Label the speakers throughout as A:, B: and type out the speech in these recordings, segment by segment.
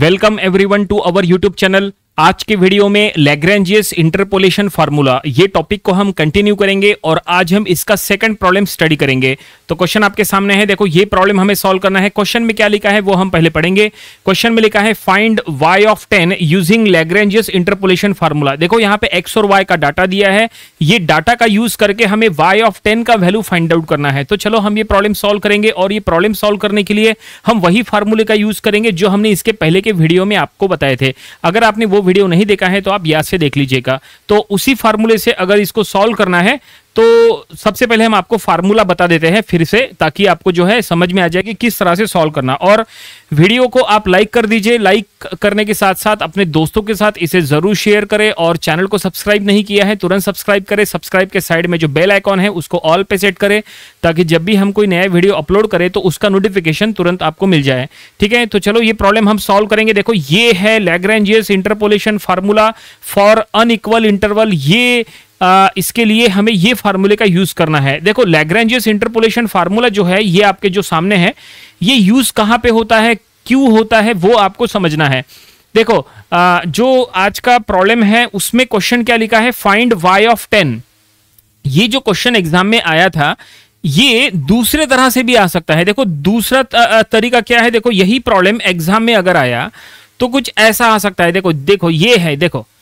A: Welcome everyone to our YouTube channel. आज के video में लैग्रेंजियस इंटरपोलेशन फार्मूला ये टॉपिक को हम कंटिन्यू करेंगे और आज हम इसका सेकंड प्रॉब्लम स्टडी करेंगे। तो क्वेश्चन आपके सामने है, देखो ये प्रॉब्लम हमें सॉल्व करना है। क्वेश्चन में क्या लिखा है वो हम पहले पढ़ेंगे। क्वेश्चन में लिखा है find y of 10 using Lagrange's interpolation formula. देखो यहाँ पे x और y का डाटा दिया है, ये डाटा का यूज करके हमें y ऑफ 10 का वैल्यू फाइंड आउट करना है। तो चलो हम ये प्रॉब्लम सॉल्व करेंगे और ये प्रॉब्लम सॉल्व करने के लिए हम वही फार्मूले का यूज करेंगे जो हमने इसके पहले के वीडियो में आपको बताए थे। अगर आपने वो वीडियो नहीं देखा है तो आप याद से देख लीजिएगा। तो उसी फार्मूले से अगर इसको सॉल्व करना है तो सबसे पहले हम आपको फार्मूला बता देते हैं फिर से, ताकि आपको जो है समझ में आ जाए कि किस तरह से सॉल्व करना। और वीडियो को आप लाइक कर दीजिए, लाइक करने के साथ साथ अपने दोस्तों के साथ इसे जरूर शेयर करें और चैनल को सब्सक्राइब नहीं किया है तुरंत सब्सक्राइब करें। सब्सक्राइब के साइड में जो बेल आइकॉन है उसको ऑल पे सेट करें ताकि जब भी हम कोई नया वीडियो अपलोड करें तो उसका नोटिफिकेशन तुरंत आपको मिल जाए। ठीक है, तो चलो ये प्रॉब्लम हम सॉल्व करेंगे। देखो ये है Lagrange's interpolation formula for unequal interval. ये इसके लिए हमें ये फार्मूले का यूज करना है। देखो लैग्रेंजियस इंटरपोलेशन फार्मूला जो है ये आपके जो सामने है, ये यूज कहां पे होता है, क्यों होता है, वो आपको समझना है। देखो जो आज का प्रॉब्लम है उसमें क्वेश्चन क्या लिखा है, फाइंड y ऑफ 10। ये जो क्वेश्चन एग्जाम में आया था ये दूसरे तरह से भी आ सकता है। देखो दूसरा तरीका क्या है, देखो यही प्रॉब्लम एग्जाम में अगर आया तो कुछ ऐसा आ सकता है। देखो ये है,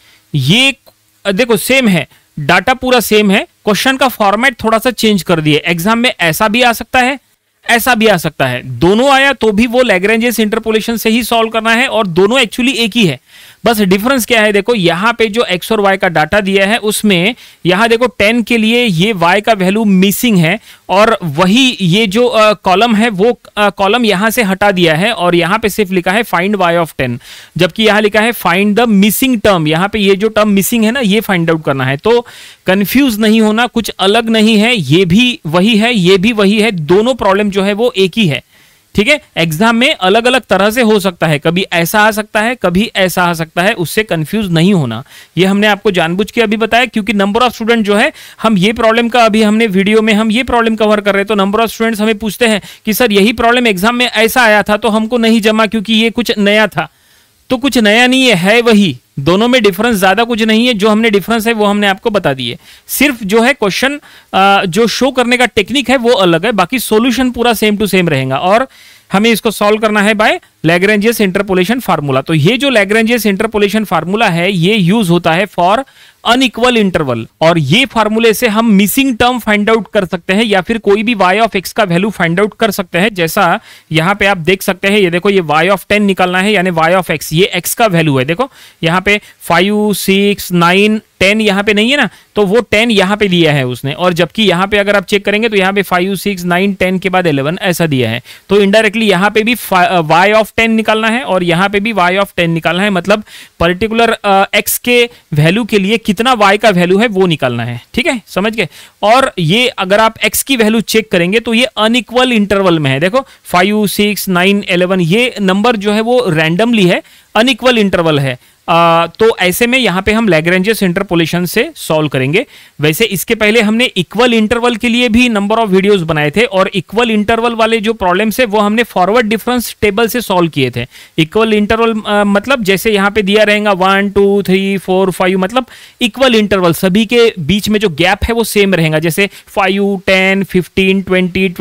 A: देखो सेम है, डाटा पूरा सेम है, क्वेश्चन का फॉर्मेट थोड़ा सा चेंज कर दिए। एग्जाम में ऐसा भी आ सकता है, ऐसा भी आ सकता है। दोनों आया तो भी वो लैग्रेंजियस इंटरपोलेशन से ही सॉल्व करना है और दोनों एक्चुअली एक ही है। बस डिफरेंस क्या है, देखो यहां पे जो x और y का डाटा दिया है उसमें यहां देखो 10 के लिए ये y का वैल्यू मिसिंग है और वही ये जो कॉलम है वो कॉलम यहां से हटा दिया है और यहां पे सिर्फ लिखा है फाइंड y ऑफ 10, जबकि यहां लिखा है फाइंड द मिसिंग टर्म। यहां पे ये जो टर्म मिसिंग है ना, ये फाइंड आउट करना है। तो कंफ्यूज नहीं होना, कुछ अलग नहीं है, ये भी वही है, ये भी वही है, दोनों प्रॉब्लम जो है वो एक ही है। ठीक है, एग्जाम में अलग अलग तरह से हो सकता है, कभी ऐसा आ सकता है, कभी ऐसा आ सकता है, उससे कंफ्यूज नहीं होना। ये हमने आपको जानबूझ के अभी बताया क्योंकि नंबर ऑफ स्टूडेंट जो है, हम ये प्रॉब्लम का अभी हमने वीडियो में हम ये प्रॉब्लम कवर कर रहे हैं तो नंबर ऑफ स्टूडेंट्स हमें पूछते हैं कि सर यही प्रॉब्लम एग्जाम में ऐसा आया था तो हमको नहीं जमा क्योंकि ये कुछ नया था। तो कुछ नया नहीं है वही, दोनों में डिफरेंस ज्यादा कुछ नहीं है। जो हमने डिफरेंस है वो हमने आपको बता दिए, सिर्फ जो है क्वेश्चन जो शो करने का टेक्निक है वो अलग है, बाकी सॉल्यूशन पूरा सेम टू सेम रहेगा और हमें इसको सॉल्व करना है बाय लैग्रेंजियस इंटरपोलेशन फार्मूला। तो ये जो लैग्रेंजियस इंटरपोलेशन फार्मूला है ये यूज होता है फॉर अनइक्वल इंटरवल और ये फार्मूले से हम मिसिंग टर्म फाइंड आउट कर सकते हैं या फिर कोई भी y ऑफ x का वैल्यू फाइंड आउट कर सकते हैं। जैसा यहाँ पे आप देख सकते हैं, ये देखो ये y ऑफ 10 निकालना है यानी y ऑफ x, ये x का वैल्यू है। देखो यहाँ पे 5, 6, 9, 10 यहाँ पे नहीं है ना, तो वो 10 यहाँ पे दिया है उसने, और जबकि यहाँ पे अगर आप चेक करेंगे तो यहाँ पे 5, 6, 9, 10 के बाद 11 ऐसा दिया है। तो इनडायरेक्टली यहाँ पे भी y ऑफ 10 निकालना है और यहाँ पे भी y ऑफ 10 निकालना है, मतलब पर्टिकुलर x के वैल्यू के लिए कितना y का वैल्यू है वो निकालना है। ठीक है, समझ गए। और ये अगर आप x की वैल्यू चेक करेंगे तो ये अनइक्वल इंटरवल में है। देखो 5, 6, 9, 11 ये नंबर जो है वो रैंडमली है, अनइक्वल इंटरवल है। तो ऐसे में यहां पे हम लैग्रेंजियस इंटरपोलेशन से सॉल्व करेंगे। वैसे इसके पहले हमने इक्वल इंटरवल के लिए भी नंबर ऑफ वीडियोस बनाए थे और इक्वल इंटरवल वाले जो प्रॉब्लम्स है वो हमने फॉरवर्ड डिफरेंस टेबल से सॉल्व किए थे। इक्वल इंटरवल मतलब जैसे यहां पे दिया रहेगा 1, 2, 3, 4, 5, मतलब इक्वल इंटरवल, सभी के बीच में जो गैप है वो सेम रहेगा। जैसे 5, 10, 15, 20,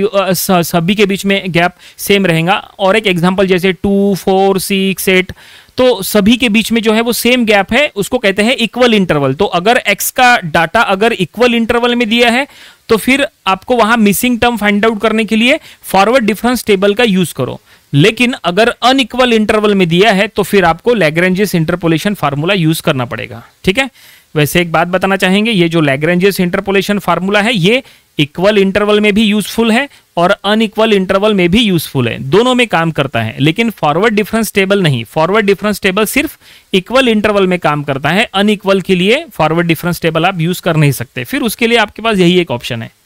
A: 25 सभी के बीच में गैप सेम रहेगा। और एक एग्जाम्पल जैसे 2, 4, 6, 8, तो सभी के बीच में जो है वो सेम गैप है, उसको कहते हैं इक्वल इंटरवल। तो अगर x का डाटा अगर इक्वल इंटरवल में दिया है तो फिर आपको वहां मिसिंग टर्म फाइंड आउट करने के लिए फॉरवर्ड डिफरेंस टेबल का यूज करो। लेकिन अगर अनइक्वल इंटरवल में दिया है तो फिर आपको लैग्रेंजियस इंटरपोलेशन फार्मूला यूज करना पड़ेगा। ठीक है, वैसे एक बात बताना चाहेंगे, ये जो लैग्रेंजियस इंटरपोलेशन फार्मूला है ये इक्वल इंटरवल में भी यूजफुल है और अनइक्वल इंटरवल में भी यूजफुल है, दोनों में काम करता है। लेकिन फॉरवर्ड डिफरेंस टेबल नहीं, फॉरवर्ड डिफरेंस टेबल सिर्फ इक्वल इंटरवल में काम करता है, अनइक्वल के लिए फॉरवर्ड डिफरेंस टेबल आप यूज कर नहीं सकते, फिर उसके लिए आपके पास यही एक ऑप्शन है।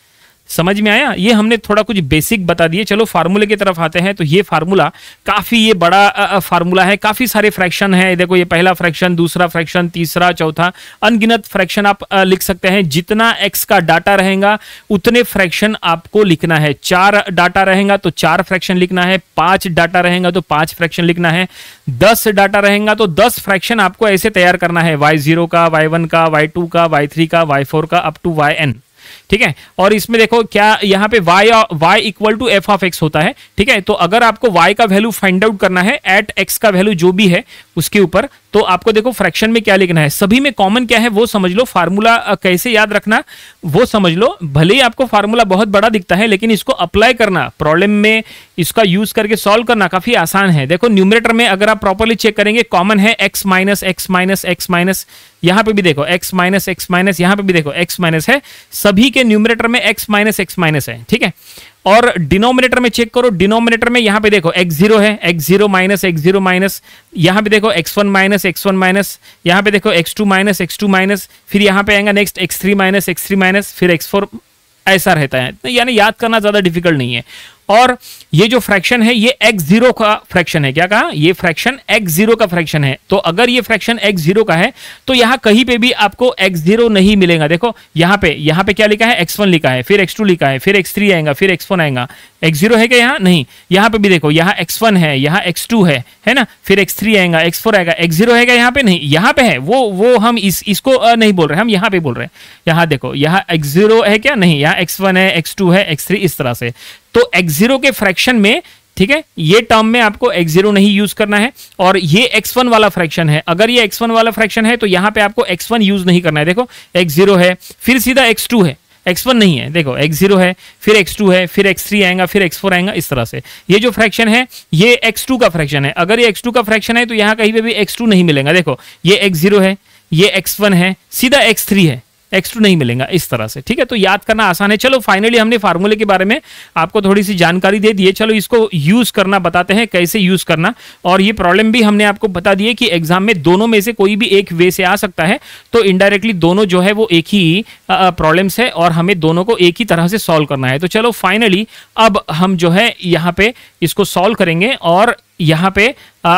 A: समझ में आया? ये हमने थोड़ा कुछ बेसिक बता दिए। चलो फार्मूले की तरफ आते हैं। तो ये फार्मूला काफी ये बड़ा फार्मूला है, काफी सारे फ्रैक्शन है। देखो ये पहला फ्रैक्शन, दूसरा फ्रैक्शन, तीसरा, चौथा, अनगिनत फ्रैक्शन आप लिख सकते हैं। जितना एक्स का डाटा रहेगा उतने फ्रैक्शन आपको लिखना है। 4 डाटा रहेगा तो 4 फ्रैक्शन लिखना है, 5 डाटा रहेगा तो 5 फ्रैक्शन लिखना है, 10 डाटा रहेगा तो 10 फ्रैक्शन आपको ऐसे तैयार करना है, y0 का, y1 का, y2 का, y3 का, y4 का, अप टू yn। ठीक है, और इसमें देखो क्या यहां पे y equal to f of x होता है। ठीक है, तो अगर आपको y का वैल्यू फाइंड आउट करना है एट x का वैल्यू जो भी है उसके ऊपर, तो आपको देखो फ्रैक्शन में क्या लिखना है। सभी में कॉमन क्या है वो समझ लो, फार्मूला कैसे याद रखना वो समझ लो। भले ही आपको फार्मूला बहुत बड़ा दिखता है लेकिन इसको अप्लाई करना, प्रॉब्लम में इसका यूज करके सॉल्व करना काफी आसान है। देखो न्यूमरेटर में अगर आप प्रॉपर्ली चेक करेंगे कॉमन है x minus x minus x minus, यहां पे भी देखो x माइनस एक्स माइनस, यहां पे भी देखो x माइनस है, सभी के न्यूमरेटर में x माइनस है। ठीक है, और डिनोमिनेटर में चेक करो, डिनोमिनेटर में यहां पे देखो x0 है, x0 माइनस, यहां पे देखो x1 माइनस, यहां पे देखो x2 माइनस, फिर यहां पे आएगा नेक्स्ट x3 माइनस, फिर x4, ऐसा रहता है। यानी याद करना ज्यादा डिफिकल्ट नहीं है। और ये जो फ्रैक्शन है ये x0 का फ्रैक्शन है। क्या कहा? ये फ्रैक्शन x0 का फ्रैक्शन है। तो अगर ये फ्रैक्शन x0 का है तो यहां कहीं पे भी आपको x0 नहीं मिलेगा। देखो यहां पे क्या लिखा है, x1 लिखा है, फिर x2 लिखा है, फिर x3 आएगा, फिर x4 आएगा। x0 है क्या यहाँ? नहीं। यहां पे भी देखो यहाँ x1 है, यहाँ x2 है ना, फिर x3 आएगा, x4 आएगा। x0 है क्या यहाँ पे? नहीं। यहाँ पे है, वो हम इसको नहीं बोल रहे, हम यहाँ पे बोल रहे हैं। यहाँ देखो यहाँ x0 है क्या? नहीं। यहाँ x1 है, x2 है, x3, इस तरह से। तो x0 के फ्रैक्शन में, ठीक है, ये टर्म में आपको x0 नहीं यूज करना है। और ये x1 वाला फ्रैक्शन है, अगर ये x1 वाला फ्रैक्शन है तो यहां पे आपको x1 यूज नहीं करना है। देखो x0 है, फिर सीधा x2 है, x1 नहीं है। देखो x0 है, फिर x2 है, फिर x3 आएगा, फिर x4 आएगा, इस तरह से। ये जो फ्रैक्शन है ये x2 का फ्रैक्शन है। अगर ये x2 का फ्रैक्शन है तो यहां कहीं पे भी x2 नहीं मिलेगा। देखो ये x0 है, ये x1 है, सीधा x3 है, x2 नहीं मिलेगा, इस तरह से। ठीक है, तो याद करना आसान है। चलो फाइनली हमने फार्मूले के बारे में आपको थोड़ी सी जानकारी दे दी है। चलो इसको यूज करना बताते हैं, कैसे यूज करना। और ये प्रॉब्लम भी हमने आपको बता दी है कि एग्जाम में दोनों में से कोई भी एक वे से आ सकता है। तो इनडायरेक्टली दोनों जो है वो एक ही प्रॉब्लम्स है और हमें दोनों को एक ही तरह से सॉल्व करना है। तो चलो फाइनली अब हम जो है यहाँ पे इसको सॉल्व करेंगे और यहाँ पे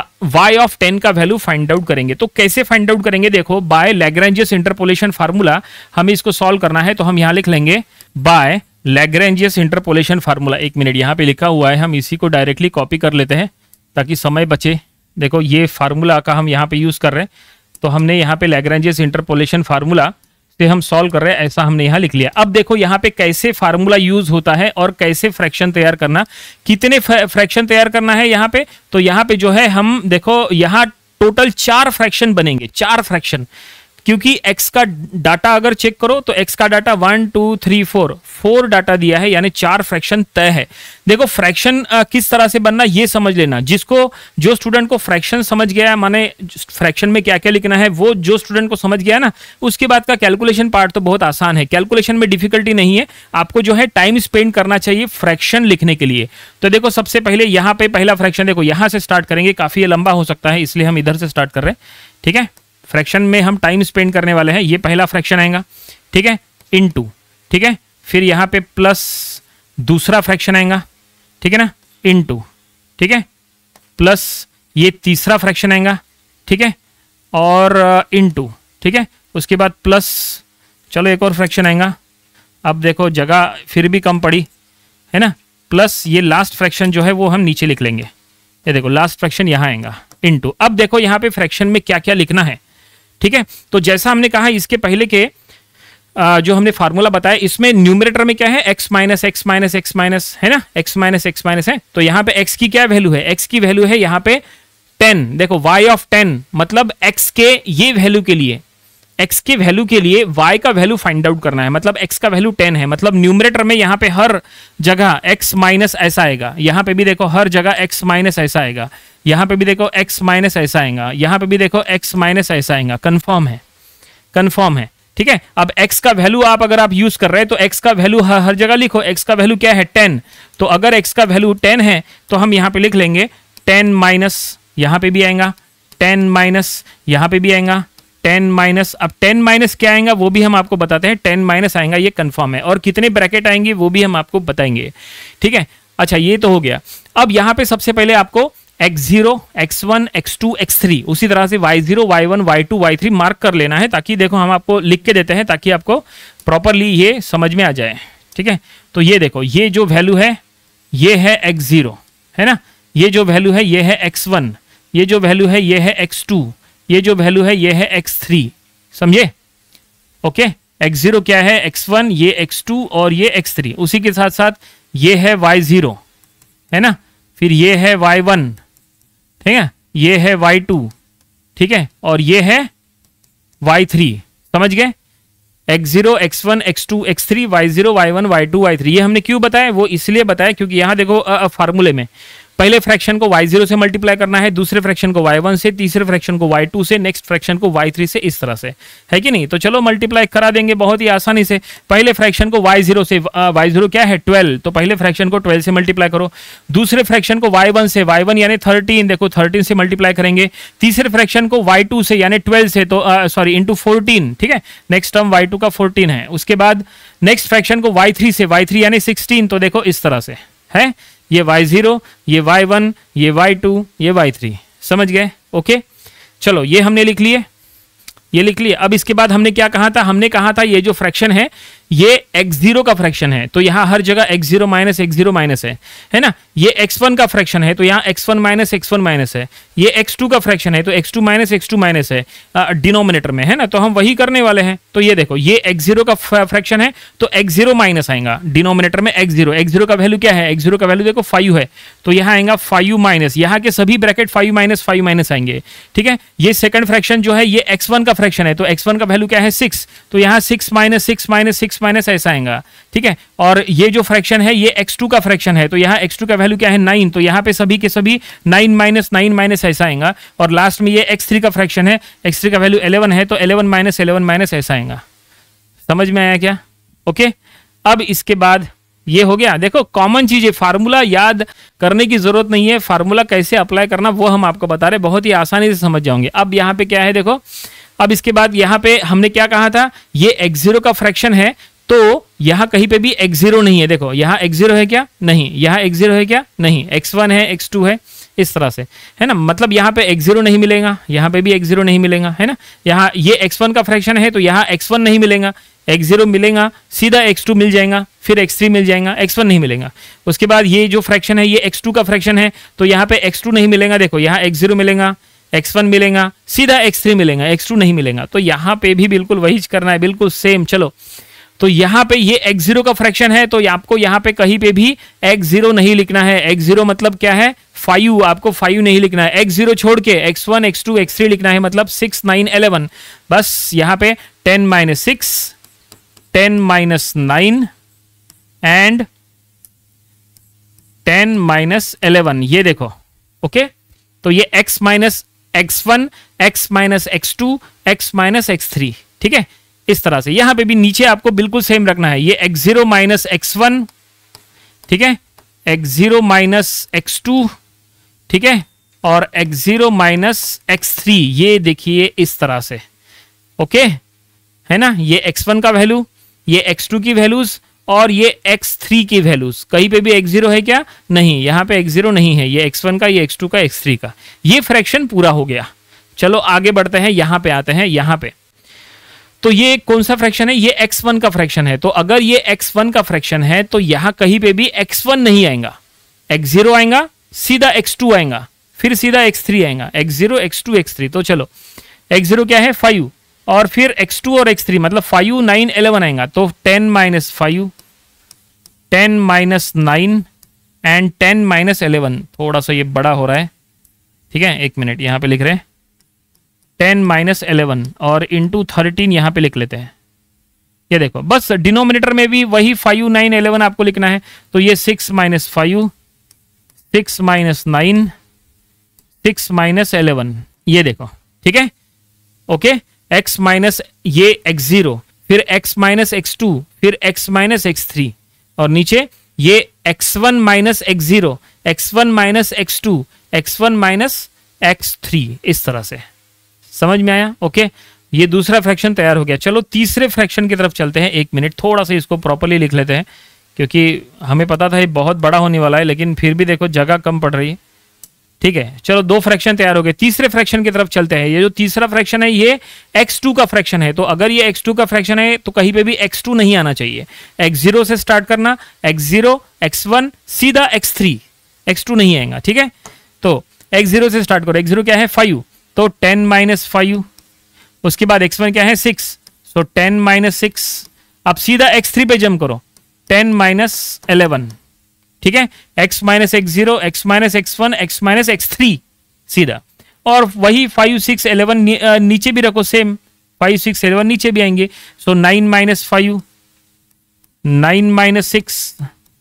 A: y ऑफ 10 का वैल्यू फाइंड आउट करेंगे। तो कैसे फाइंड आउट करेंगे? देखो बाय लैग्रेंजियस इंटरपोलेशन फार्मूला हमें इसको सॉल्व करना है। तो हम यहाँ लिख लेंगे by Lagrange's interpolation formula. 1 minute, यहाँ पे लिखा हुआ है, हम इसी को डायरेक्टली कॉपी कर लेते हैं ताकि समय बचे। देखो ये फार्मूला का हम यहाँ पे यूज कर रहे हैं, तो हमने यहाँ पे लैग्रेंजियस इंटरपोलेशन फार्मूला से हम सॉल्व कर रहे हैं, ऐसा हमने यहाँ लिख लिया। अब देखो यहाँ पे कैसे फार्मूला यूज होता है और कैसे फ्रैक्शन तैयार करना, कितने फ्रैक्शन तैयार करना है यहाँ पे। तो यहाँ पे जो है हम देखो यहाँ टोटल 4 फ्रैक्शन बनेंगे, 4 फ्रैक्शन, क्योंकि x का डाटा अगर चेक करो तो x का डाटा 1 2 3 4 डाटा दिया है, यानी 4 फ्रैक्शन तय है। देखो फ्रैक्शन किस तरह से बनना ये समझ लेना। जो स्टूडेंट को फ्रैक्शन समझ गया, माने फ्रैक्शन में क्या क्या लिखना है वो जो स्टूडेंट को समझ गया ना, उसके बाद का कैलकुलेशन पार्ट तो बहुत आसान है। कैलकुलेशन में डिफिकल्टी नहीं है, आपको जो है टाइम स्पेंड करना चाहिए फ्रैक्शन लिखने के लिए। तो देखो सबसे पहले यहाँ पे पहला फ्रैक्शन देखो, यहाँ से स्टार्ट करेंगे, काफी लंबा हो सकता है इसलिए हम इधर से स्टार्ट कर रहे हैं। ठीक है, फ्रैक्शन में हम टाइम स्पेंड करने वाले हैं। ये पहला फ्रैक्शन आएगा, ठीक है, इनटू, ठीक है, फिर यहाँ पे प्लस दूसरा फ्रैक्शन आएगा, ठीक है ना, इनटू, ठीक है, प्लस ये तीसरा फ्रैक्शन आएगा, ठीक है, और इनटू, ठीक है, उसके बाद प्लस, चलो एक और फ्रैक्शन आएगा। अब देखो जगह फिर भी कम पड़ी है ना, प्लस ये लास्ट फ्रैक्शन जो है वो हम नीचे लिख लेंगे। ये देखो लास्ट फ्रैक्शन यहाँ आएगा, इनटू। अब देखो यहाँ पे फ्रैक्शन में क्या क्या लिखना है। ठीक है, तो जैसा हमने कहा इसके पहले के जो हमने फार्मूला बताया, इसमें न्यूमरेटर में क्या है, x minus x minus x minus है ना, x माइनस एक्स माइनस है। तो यहाँ पे x की क्या वैल्यू है, x की वैल्यू है यहाँ पे 10। देखो y ऑफ 10 मतलब x के ये वैल्यू के लिए, x के वैल्यू के लिए y का वैल्यू फाइंड आउट करना है। मतलब x का वैल्यू 10 है, मतलब न्यूमरेटर में यहाँ पे हर जगह x माइनस ऐसा आएगा, यहाँ पे भी देखो हर जगह x माइनस ऐसा आएगा, यहाँ पे भी देखो x माइनस ऐसा आएगा, यहाँ पे भी देखो x माइनस ऐसा आएगा। कंफर्म है, कंफर्म है। ठीक है, अब x का वैल्यू आप अगर आप यूज कर रहे हैं तो x का वैल्यू हर जगह लिखो। x का वैल्यू क्या है, 10। तो अगर x का वैल्यू 10 है तो हम यहाँ पे लिख लेंगे 10 माइनस, यहाँ पे भी आएगा 10 माइनस, यहाँ पे भी आएगा 10 माइनस, अब 10 माइनस क्या आएगा वो भी हम आपको बताते हैं, 10 माइनस आएगा ये कंफर्म है, और कितने ब्रैकेट आएंगे वो भी हम आपको बताएंगे, ठीक है। अच्छा ये तो हो गया। अब यहाँ पे सबसे पहले आपको x0, x1, x2, x3 उसी तरह से y0, y1, y2, y3 mark कर लेना है, ताकि देखो हम आपको लिख के देते हैं ताकि आपको प्रॉपरली ये समझ में आ जाए, ठीक है। तो ये देखो ये जो वैल्यू है ये है x0 है ना, ये जो वैल्यू है ये है x1, ये जो वैल्यू है ये है x2, ये जो वैल्यू है ये है x3, समझे। ओके, x0 क्या है, x1, ये x2 और ये x3, उसी के साथ साथ ये है y0 है ना, फिर ये है y1, ठीक है, ये है y2, ठीक है, और ये है y3, समझ गए। x0, x1, x2, x3, y0, y1, y2, y3, ये हमने क्यों बताया, वो इसलिए बताया क्योंकि यहां देखो फार्मूले में पहले फ्रैक्शन को y0 से मल्टीप्लाई करना है, दूसरे फ्रैक्शन को y1 से, तीसरे फ्रैक्शन को y2 से, नेक्स्ट फ्रैक्शन को y3 से, इस तरह से है कि नहीं। तो चलो मल्टीप्लाई करा देंगे बहुत ही आसानी से। पहले फ्रैक्शन को y0 से, y0 क्या है 12, तो पहले फ्रैक्शन को 12 से मल्टीप्लाई करो, दूसरे फ्रैक्शन को y1 से, y1 यानी 13, देखो 13 से मल्टीप्लाई करेंगे, तीसरे फ्रैक्शन को y2 से यानी 12 से, तो सॉरी इंटू 14, ठीक है, नेक्स्ट टर्म y2 का 14 है। उसके बाद नेक्स्ट फ्रैक्शन को y3 से, y3 यानी 16, तो देखो इस तरह से है, ये y0, ये y1, ये y2, ये y3, समझ गए। ओके चलो ये हमने लिख लिए, ये लिख लिए। अब इसके बाद हमने क्या कहा था, हमने कहा था ये जो फ्रैक्शन है ये x0 का फ्रैक्शन है, तो यहां हर जगह x0 माइनस है ना। ये x1 का फ्रैक्शन है तो यहां x1 माइनस है, ये x2 का फ्रैक्शन है तो x2 माइनस है डिनोमिनेटर में, है ना। तो हम वही करने वाले हैं। तो ये देखो ये x0 का फ्रैक्शन है तो x0 माइनस आएगा डिनोमिनेटर में, x0 का वैल्यू क्या है, x0 का वैल्यू देखो 5 है, तो यहां आएगा 5 माइनस, यहां के सभी ब्रैकेट 5 माइनस आएंगे, ठीक है। ये सेकंड फ्रैक्शन जो है ये x1 का फ्रैक्शन है, तो x1 का वैल्यू क्या है 6, तो यहां 6 माइनस ऐसा आएगा, ठीक है। और ये जो फ्रैक्शन है ये x2 का फ्रैक्शन है, तो यहाँ x2 का वैल्यू क्या है 9, तो यहाँ पे सभी के सभी 9 माइनस ऐसा आएगा। और लास्ट में ये x3 का फ्रैक्शन है, x3 का वैल्यू 11 है, तो 11 माइनस ऐसा आएगा। समझ में आया क्या? ओके अब इसके बाद ये हो गया। देखो कॉमन चीज है, फार्मूला याद करने की जरूरत नहीं है, फार्मूला कैसे अप्लाई करना वो हम आपको बता रहे, बहुत ही आसानी से समझ जाओगे। अब यहाँ पे क्या है देखो, अब इसके बाद यहाँ पे हमने क्या कहा था, ये x0 का फ्रैक्शन है, तो यहां कहीं पे भी x0 नहीं है। देखो यहां x0 है क्या, नहीं, यहां x0 है क्या, नहीं, x1 है, x2 है, इस तरह से, है ना। मतलब यहां पे x0 नहीं मिलेगा, यहां पे भी x0 नहीं मिलेगा, है ना। यहां ये x1 का फ्रैक्शन है तो यहां x1 नहीं मिलेगा, x0 मिलेगा, सीधा x2 मिल जाएगा, फिर x3 मिल जाएगा, x1 नहीं मिलेगा। उसके बाद ये जो फ्रैक्शन है ये x2 का फ्रैक्शन है, तो यहाँ पे x2 नहीं मिलेगा, देखो यहाँ x0 मिलेगा, x1 मिलेगा, सीधा x3 मिलेगा, x2 नहीं मिलेगा। तो यहाँ पे भी बिल्कुल वही करना है, बिल्कुल सेम। चलो तो यहाँ पे ये x0 का फ्रैक्शन है, तो आपको यहाँ पे कहीं पे भी x0 नहीं लिखना है। x0 मतलब क्या है 5, आपको 5 नहीं लिखना है, x0 छोड़ के x1, x2, x3 लिखना है, मतलब 6, 9, 11। बस यहाँ पे 10 माइनस 6, 10 माइनस 9 एंड 10 माइनस 11, ये देखो। ओके तो ये x minus x1, x minus x2, x minus x3, ठीक है। इस तरह से यहां पे भी नीचे आपको बिल्कुल सेम रखना है, ये x0 माइनस x1, ठीक है, x0 माइनस x2, ठीक है, और x0 माइनस x3, ये देखिए इस तरह से। ओके है ना, ये x1 का वैल्यू, ये x2 की वैल्यूज और ये x3 की वैल्यूज। कहीं पे भी x0 है क्या, नहीं, यहां पे x0 नहीं है, ये x1 का, ये x2 का, x3 का। ये फ्रैक्शन पूरा हो गया। चलो आगे बढ़ते हैं, यहां पे आते हैं, यहां पे तो ये कौन सा फ्रैक्शन है, ये x1 का फ्रैक्शन है। तो अगर ये x1 का फ्रैक्शन है तो यहां कहीं पे भी x1 नहीं आएगा, x0 आएगा, सीधा x2 आएगा, फिर सीधा x3 आएगा, x0, x2, x3। तो चलो x0 क्या है 5, और फिर x2 और x3 मतलब 5, 9, 11 आएगा, तो 10 माइनस 5, 10 माइनस 9 एंड 10 माइनस 11। थोड़ा सा ये बड़ा हो रहा है, ठीक है, एक मिनट, यहां पे लिख रहे हैं 10 माइनस 11 और इंटू 13 यहां पे लिख लेते हैं। ये देखो बस डिनोमिनेटर में भी वही 5, 9, 11 आपको लिखना है। तो ये 6 माइनस 5, 6 माइनस 9, 6 माइनस 11, ये देखो, ठीक है। ओके x माइनस ये x0, फिर x माइनस x2, फिर x माइनस x3, और नीचे ये x1 minus x0, x1 minus x2, x1 minus x3, इस तरह से। समझ में आया? ओके ये दूसरा फ्रैक्शन तैयार हो गया। चलो तीसरे फ्रैक्शन की तरफ चलते हैं। 1 मिनट, थोड़ा सा इसको प्रॉपर्ली लिख लेते हैं क्योंकि हमें पता था ये बहुत बड़ा होने वाला है, लेकिन फिर भी देखो जगह कम पड़ रही है। ठीक है, चलो 2 फ्रैक्शन तैयार हो गए। तीसरे फ्रैक्शन की तरफ चलते हैं। ये जो तीसरा फ्रैक्शन है ये x2 का फ्रैक्शन है। तो अगर ये x2 का फ्रैक्शन है तो कहीं पे भी x2 नहीं आना चाहिए। x0 से स्टार्ट करना, x0, x1, सीधा x3, x2 नहीं आएगा। ठीक है, तो x0 से स्टार्ट करो। x0 क्या है? 5, तो 10 - 5। उसके बाद x1 क्या है? 6, सो 10 - 6। अब सीधा x3 पे जंप करो, 10 - 11। ठीक है, x - x0, x - x1, x - x3 सीधा। और वही 5, 6, 11 नीचे भी रखो, सेम 5, 6, 11 नीचे भी आएंगे। सो 9 - 5, 9 - 6,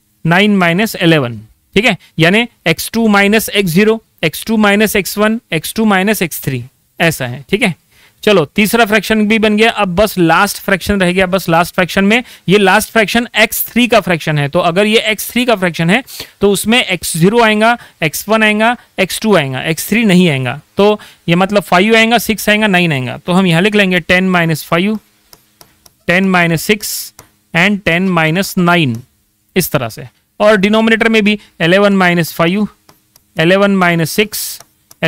A: 9 - 11। ठीक है, यानी x2 - x0, x2 - x1, x2 - x3 ऐसा है। ठीक है, चलो तीसरा फ्रैक्शन भी बन गया। अब बस लास्ट फ्रैक्शन रह गया। बस लास्ट फ्रैक्शन में ये लास्ट फ्रैक्शन x3 का फ्रैक्शन है। तो अगर ये x3 का फ्रैक्शन है तो उसमें x0 आएगा, x1 आएगा, x2 आएगा, x3 नहीं आएगा। तो ये मतलब 5 आएगा, 6 आएगा, 9 आएगा। तो हम यहां लिख लेंगे 10 - 5, 10 - 6 एंड 10 - 9 इस तरह से। और डिनोमिनेटर में भी 11 - 5, 11 - 6,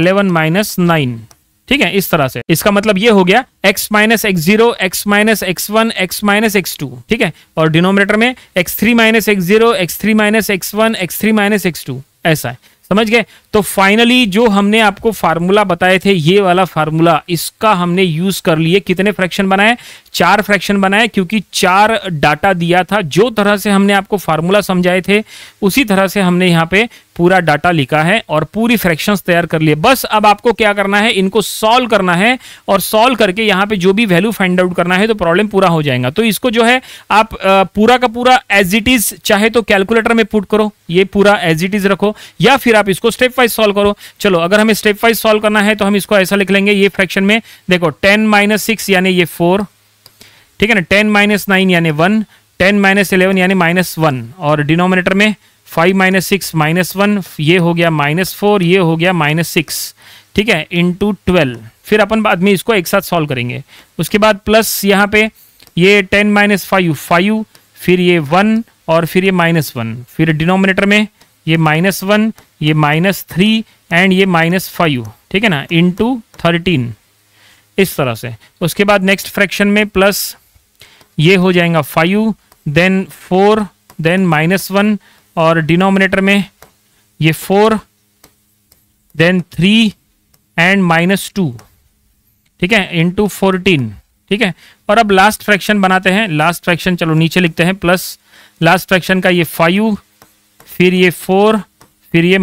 A: 11 - 9। ठीक है, इस तरह से। इसका मतलब ये हो गया x - x0, x - x1, x - x2। ठीक है, और डिनोमिनेटर में x3 - x0, x3 - x1, x3 - x2 ऐसा है। समझ गए? तो फाइनली जो हमने आपको फार्मूला बताए थे, ये वाला फार्मूला, इसका हमने यूज कर लिए। कितने फ्रैक्शन बनाए? 4 फ्रैक्शन बनाए, क्योंकि 4 डाटा दिया था। जो तरह से हमने आपको फार्मूला समझाए थे उसी तरह से हमने यहाँ पे पूरा डाटा लिखा है और पूरी फ्रैक्शंस तैयार कर लिए। बस अब आपको क्या करना है, इनको सॉल्व करना है और सॉल्व करके यहाँ पे जो भी वैल्यू फाइंड आउट करना है तो प्रॉब्लम पूरा हो जाएगा। तो इसको जो है आप पूरा का पूरा एज इट इज चाहे तो कैलकुलेटर में पुट करो, ये पूरा एज इट इज रखो, या फिर आप इसको स्टेप वाइज सॉल्व करो। चलो अगर हमें स्टेप वाइज सॉल्व करना है तो हम इसको ऐसा लिख लेंगे। ये फ्रैक्शन में देखो 10 - 6 यानी ये 4, ठीक है ना, 10 - 9 यानी 1, 10 - 11 यानी -1, और डिनोमिनेटर में 5 - 6 -1, ये हो गया -4, ये हो गया -6। ठीक है, इंटू 12। फिर अपन बाद में इसको एक साथ सॉल्व करेंगे। उसके बाद प्लस यहाँ पे ये 10 - 5, 5, फिर ये 1 और फिर ये -1, फिर डिनोमिनेटर में ये -1, ये -3 एंड ये -5। ठीक है ना, इंटू 13 इस तरह से। उसके बाद नेक्स्ट फ्रैक्शन में प्लस ये हो जाएगा 5, देन 4, देन -1, और डिनोमिनेटर में ये 4, देन 3 एंड -2। ठीक है, इंटू 14। ठीक है, और अब लास्ट फ्रैक्शन बनाते हैं। लास्ट फ्रैक्शन चलो नीचे लिखते हैं, प्लस लास्ट फ्रैक्शन का ये 5, फिर ये 4, फिर ये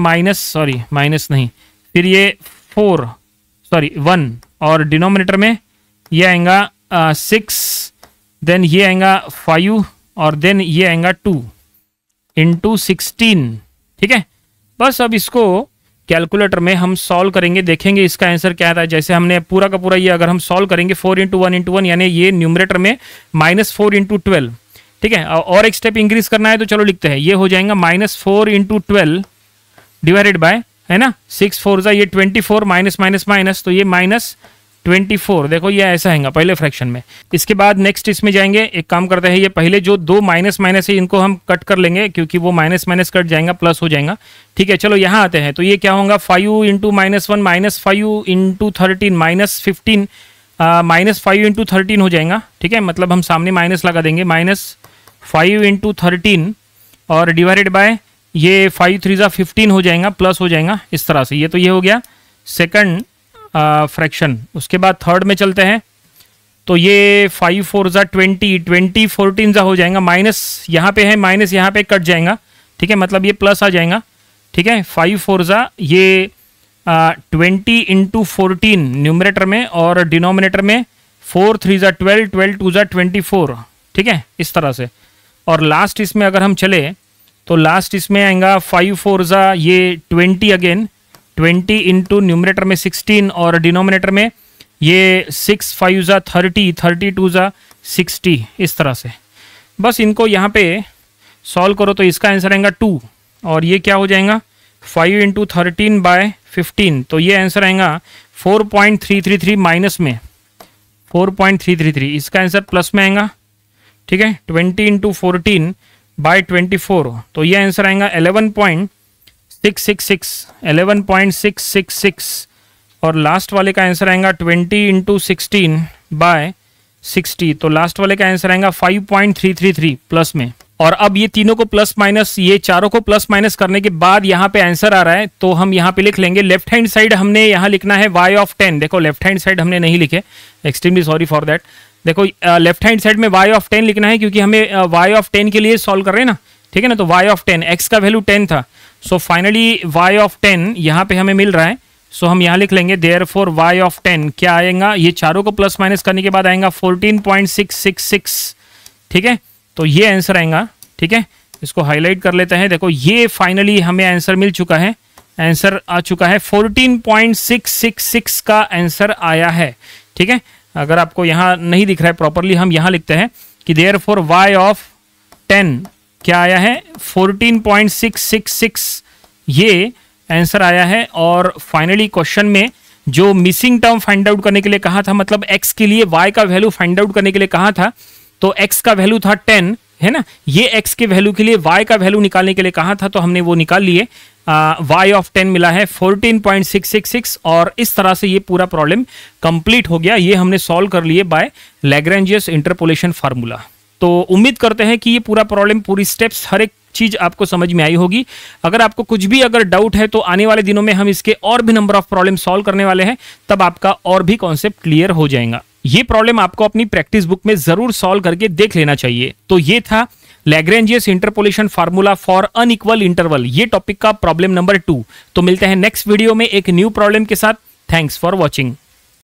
A: फिर ये 1, और डिनोमिनेटर में ये आएगा 6, देन ये आएगा 5, और देन ये आएगा 2 इंटू 16। ठीक है, बस अब इसको कैलकुलेटर में हम सॉल्व करेंगे, देखेंगे इसका आंसर क्या आता है। जैसे हमने पूरा का पूरा ये अगर हम सॉल्व करेंगे 4 × 1 × 1 यानी ये न्यूमरेटर में -4 × 12। ठीक है, और एक स्टेप इंक्रीज करना है तो चलो लिखते हैं, ये हो जाएगा -4 × 12 डिवाइडेड बाय, है ना, 6 4 ये 24, माइनस माइनस माइनस, तो ये -24। देखो ये ऐसा है पहले फ्रैक्शन में। इसके बाद नेक्स्ट इसमें जाएंगे, एक काम करते हैं, ये पहले जो 2 माइनस माइनस है इनको हम कट कर लेंगे, क्योंकि वो माइनस माइनस कट जाएगा, प्लस हो जाएगा। ठीक है, चलो यहाँ आते हैं, तो ये क्या होगा, 5 × -1 -5 × 13 -15, -5 × 13 हो जाएगा। ठीक है, मतलब हम सामने माइनस लगा देंगे, -5 × 13 और डिवाइडेड बाय ये 5 3 15 हो जाएगा, प्लस हो जाएगा इस तरह से। ये तो ये हो गया सेकंड फ्रैक्शन। उसके बाद थर्ड में चलते हैं, तो ये 5 4 20, 20 14 हो जाएगा, माइनस यहाँ पे है, माइनस यहाँ पे कट जाएगा। ठीक है, मतलब ये प्लस आ जाएगा। ठीक है, 5 4 ये 20 × 14 न्यूमरेटर में, और डिनोमिनेटर में 4 3 12, 12 2 24। ठीक है, इस तरह से। और लास्ट इसमें अगर हम चले तो लास्ट इसमें आएगा 5 4 ये 20 अगेन, 20 इंटू न्यूमरेटर में 16, और डिनोमिनेटर में ये 6 5 30, 30 2 60 इस तरह से। बस इनको यहाँ पे सॉल्व करो तो इसका आंसर आएगा 2, और ये क्या हो जाएगा 5 × 13 / 15, तो ये आंसर आएगा 4.333 माइनस में 4.333, इसका आंसर प्लस में आएगा, ठीक है। 20 इंटू 14 बाय 24, तो ये आंसर आएगा 11.666, और लास्ट वाले का आंसर आएगा 20 इंटू 16 बाय 60, तो लास्ट वाले का आंसर आएगा 5.333 प्लस में। और अब ये तीनों को प्लस माइनस, ये चारों को प्लस माइनस करने के बाद यहाँ पे आंसर आ रहा है, तो हम यहाँ पे लिख लेंगे लेफ्ट हैंड साइड हमने यहाँ लिखना है y ऑफ 10। देखो लेफ्ट हैंड साइड हमने नहीं लिखे, एक्सट्रीमली सॉरी फॉर दैट। देखो लेफ्ट हैंड साइड में y ऑफ 10 लिखना है, क्योंकि हमें y ऑफ 10 के लिए सॉल्व कर रहे हैं ना, ठीक है ना। तो y ऑफ 10, x का वैल्यू 10 था, सो फाइनली y ऑफ 10 यहाँ पे हमें मिल रहा है, सो हम यहाँ लिख लेंगे देयरफॉर y ऑफ 10 क्या आएगा, ये चारों को प्लस माइनस करने के बाद आएगा 14.666, ठीक है। तो ये आंसर आएगा, ठीक है। इसको हाईलाइट कर लेते हैं। देखो ये फाइनली हमें आंसर मिल चुका है, आंसर आ चुका है 14.666 का आंसर आया है, ठीक है। अगर आपको यहाँ नहीं दिख रहा है प्रॉपरली, हम यहाँ लिखते हैं कि देयरफॉर y ऑफ 10 क्या आया है, 14.666, ये आंसर आया है। और फाइनली क्वेश्चन में जो मिसिंग टर्म फाइंड आउट करने के लिए कहा था, मतलब x के लिए y का वैल्यू फाइंड आउट करने के लिए कहा था, तो x का वैल्यू था 10, है ना। ये x के वैल्यू के लिए y का वैल्यू निकालने के लिए कहा था, तो हमने वो निकाल लिए। y ऑफ 10 मिला है 14.666, और इस तरह से ये पूरा प्रॉब्लम कंप्लीट हो गया। ये हमने सॉल्व कर लिए बाय लैग्रेंजियस इंटरपोलेशन फार्मूला। तो उम्मीद करते हैं कि ये पूरा प्रॉब्लम, पूरी स्टेप्स, हर एक चीज आपको समझ में आई होगी। अगर आपको कुछ भी अगर डाउट है, तो आने वाले दिनों में हम इसके और भी नंबर ऑफ प्रॉब्लम सॉल्व करने वाले हैं, तब आपका और भी कॉन्सेप्ट क्लियर हो जाएगा। ये प्रॉब्लम आपको अपनी प्रैक्टिस बुक में जरूर सॉल्व करके देख लेना चाहिए। तो ये था Lagrange's interpolation formula for unequal interval, ये टॉपिक का प्रॉब्लम नंबर 2। तो मिलते हैं नेक्स्ट वीडियो में एक न्यू प्रॉब्लम के साथ। Thanks for watching.